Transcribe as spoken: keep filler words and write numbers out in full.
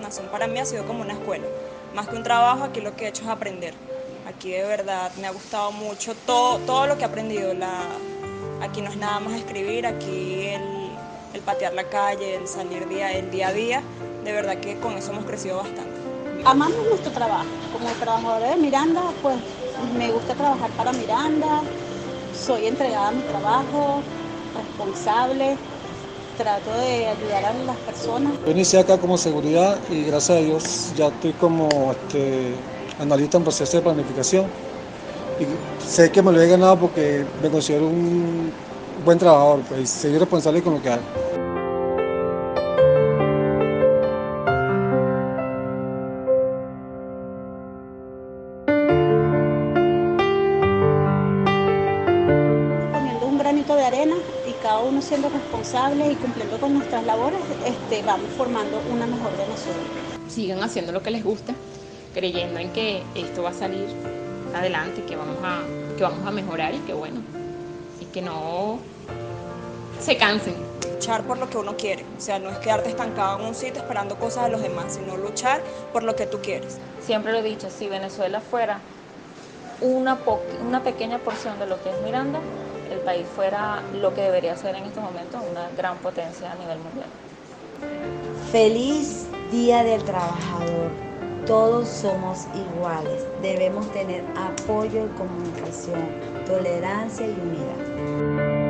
Encarnación para mí ha sido como una escuela. Más que un trabajo, aquí lo que he hecho es aprender. Aquí de verdad me ha gustado mucho todo, todo lo que he aprendido. La, aquí no es nada más escribir, aquí el, el patear la calle, el salir día, el día a día, de verdad que con eso hemos crecido bastante. Amamos nuestro trabajo. Como trabajadora de Miranda, pues me gusta trabajar para Miranda, soy entregada a mi trabajo, responsable, trato de ayudar a las personas. Yo inicié acá como seguridad y gracias a Dios ya estoy como este, analista en proceso de planificación y sé que me lo he ganado porque me considero un buen trabajador, pues, y soy responsable con lo que hago. Poniendo un granito de arena y cada uno siendo responsable y cumpliendo con nuestras labores, este, vamos formando una mejor Venezuela. Sigan haciendo lo que les gusta, creyendo en que esto va a salir adelante, que vamos a, que vamos a mejorar y que bueno, y que no se cansen. Luchar por lo que uno quiere, o sea, no es quedarte estancado en un sitio esperando cosas de los demás, sino luchar por lo que tú quieres. Siempre lo he dicho, si Venezuela fuera una, una pequeña porción de lo que es Miranda, el país fuera lo que debería ser en estos momentos, una gran potencia a nivel mundial. Feliz Día del Trabajador. Todos somos iguales. Debemos tener apoyo y comunicación, tolerancia y unidad.